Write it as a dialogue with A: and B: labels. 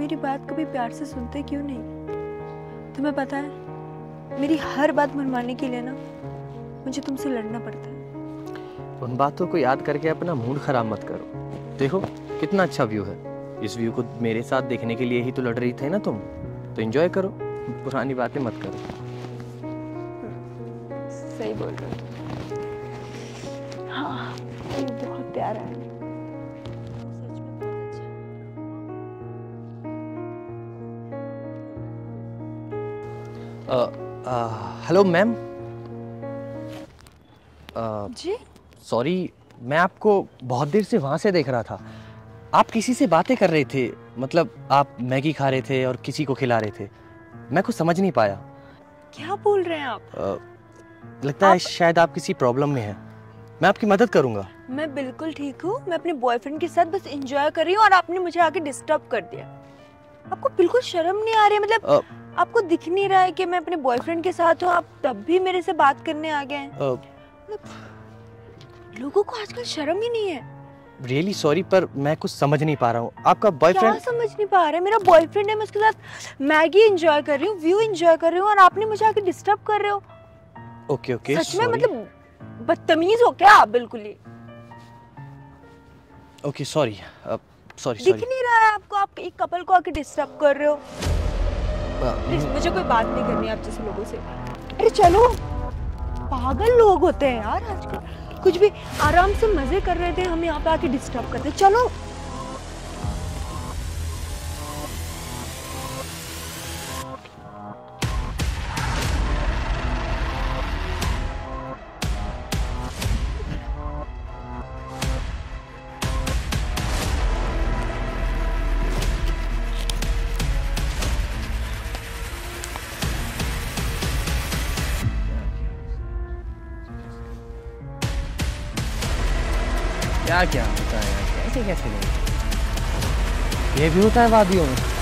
A: मेरी बात कभी प्यार से सुनते क्यों नहीं? तुम्हें पता है मेरी हर बात मनवाने के लिए ना मुझे तुमसे लड़ना पड़ता है।
B: उन बातों को याद करके अपना मूड खराब मत करो। देखो कितना अच्छा व्यू है। इस व्यू को मेरे साथ देखने के लिए ही तो लड़ रही थे ना तुम, तो एंजॉय करो, पुरानी बातें मत करो।
A: सही बोल रहे हो। हाँ, ये बहुत प्यारा है।
B: Hello ma'am.
A: जी?
B: सॉरी, मैं आपको बहुत देर से वहाँ से देख रहा था। आप किसी से बातें कर रहे थे, मतलब आप मैगी खा रहे थे और किसी को खिला रहे थे। मैं कुछ समझ नहीं पाया।
A: क्या बोल रहे हैं आप?
B: लगता है शायद आप किसी प्रॉब्लम में हैं। मैं आपकी मदद करूँगा।
A: मैं बिल्कुल ठीक हूँ। मैं अपने बॉयफ्रेंड के साथ बस एंजॉय कर रही हूँ और आपने मुझे आके डिस्टर्ब कर दिया। आपको बिल्कुल शर्म नहीं आ रही? मतलब आपको दिख नहीं रहा है कि मैं अपने बॉयफ्रेंड के साथ हूँ, आप तब भी मेरे से बात करने आ गए हैं? लोगों को आजकल शर्म ही नहीं है।
B: रियली सॉरी, पर मैं कुछ समझ नहीं पा रहा हूँ। आपका बॉयफ्रेंड?
A: क्या समझ नहीं पा रहे? मेरा बॉयफ्रेंड है, मैं उसके साथ मैगी एंजॉय कर रही हूँ, व्यू एंजॉय कर रही हूँ और आपने मुझे आके डिस्टर्ब कर रहे हो।
B: ओके ओके,
A: सच में मतलब बदतमीज हो क्या आप? बिल्कुल ही।
B: Okay sorry, sorry.
A: दिख नहीं रहा है आपको? आप एक कपल को आके डिस्टर्ब कर रहे हो। प्लीज, मुझे कोई बात नहीं करनी आप जैसे लोगों से। अरे चलो, पागल लोग होते हैं यार आजकल। कुछ भी आराम से मजे कर रहे थे, हम यहाँ पे आके डिस्टर्ब करते। चलो।
B: क्या क्या होता है यार, कैसे कैसे नहीं? ये भी होता है वादियों में।